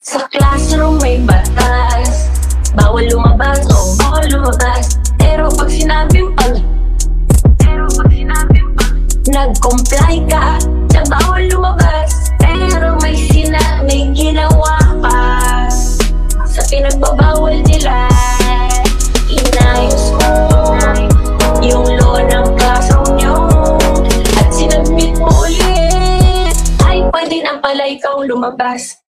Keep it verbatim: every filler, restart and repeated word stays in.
Sa classroom may batas, bawal lumabas o bawal lumabas. Pero pag sinabing pag Pero pag sinabing pag nag-comply ka, na bawal lumabas. Pero may sina, may ginawa pa sa pinagbabawal nila. Inayos mo yung law ng classroom nyo at sinabit mo ulit. Ay, pwede na pala ikaw lumabas.